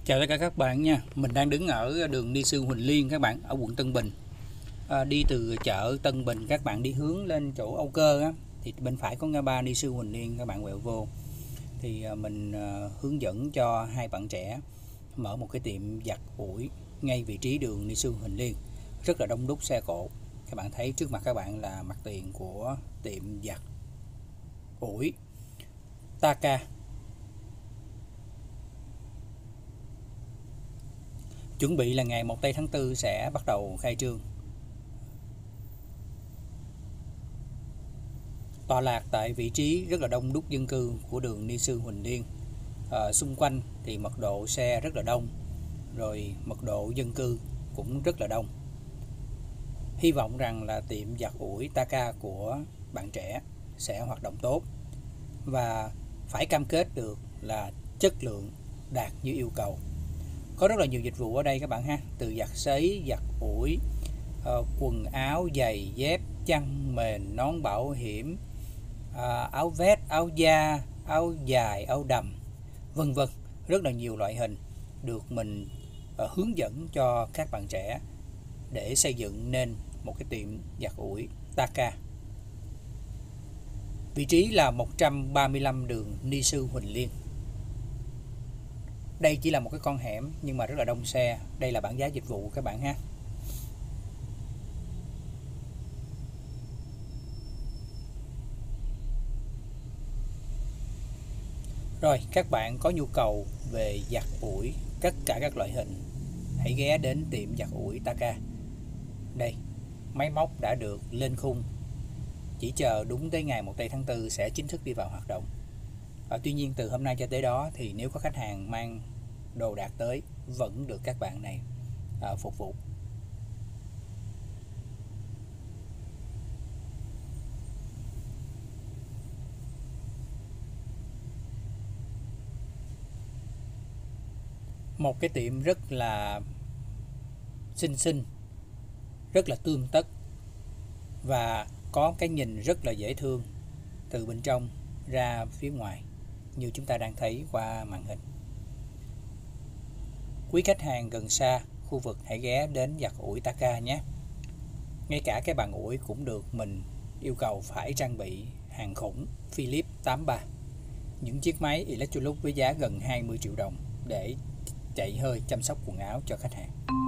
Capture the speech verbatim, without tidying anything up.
Chào tất cả các bạn nha. Mình đang đứng ở đường Ni Sư Huỳnh Liên các bạn, ở quận Tân Bình. À, đi từ chợ Tân Bình các bạn đi hướng lên chỗ Âu Cơ á, thì bên phải có ngã ba Ni Sư Huỳnh Liên, các bạn quẹo vô. Thì à, mình à, hướng dẫn cho hai bạn trẻ mở một cái tiệm giặt ủi ngay vị trí đường Ni Sư Huỳnh Liên. Rất là đông đúc xe cộ. Các bạn thấy trước mặt các bạn là mặt tiền của tiệm giặt ủi Taka. Chuẩn bị là ngày một tây tháng tư sẽ bắt đầu khai trương. Tọa lạc tại vị trí rất là đông đúc dân cư của đường Ni Sư Huỳnh Liên. À, xung quanh thì mật độ xe rất là đông, rồi mật độ dân cư cũng rất là đông. Hy vọng rằng là tiệm giặt ủi Taka của bạn trẻ sẽ hoạt động tốt và phải cam kết được là chất lượng đạt như yêu cầu. Có rất là nhiều dịch vụ ở đây các bạn ha, từ giặt sấy, giặt ủi, uh, quần áo, giày, dép, chăn, mền, nón bảo hiểm, uh, áo vest, áo da, áo dài, áo đầm, vân vân. Rất là nhiều loại hình được mình uh, hướng dẫn cho các bạn trẻ để xây dựng nên một cái tiệm giặt ủi Taka. Vị trí là một trăm ba mươi lăm đường Ni Sư Huỳnh Liên. Đây chỉ là một cái con hẻm nhưng mà rất là đông xe. Đây là bảng giá dịch vụ các bạn ha. Rồi, các bạn có nhu cầu về giặt ủi tất cả các loại hình, hãy ghé đến tiệm giặt ủi Taka. Đây, máy móc đã được lên khung, chỉ chờ đúng tới ngày một tây tháng tư sẽ chính thức đi vào hoạt động. À, tuy nhiên từ hôm nay cho tới đó thì nếu có khách hàng mang đồ đạc tới vẫn được các bạn này à, phục vụ. Một cái tiệm rất là xinh xinh, rất là tươm tất và có cái nhìn rất là dễ thương từ bên trong ra phía ngoài như chúng ta đang thấy qua màn hình. Quý khách hàng gần xa khu vực hãy ghé đến giặt ủi Taka nhé. Ngay cả cái bàn ủi cũng được mình yêu cầu phải trang bị hàng khủng Philips tám ba. Những chiếc máy Electrolux với giá gần hai mươi triệu đồng để chạy hơi chăm sóc quần áo cho khách hàng.